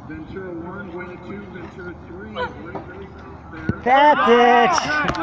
Ventura 1, Buena 2, Ventura 3. Great race out there. That's it.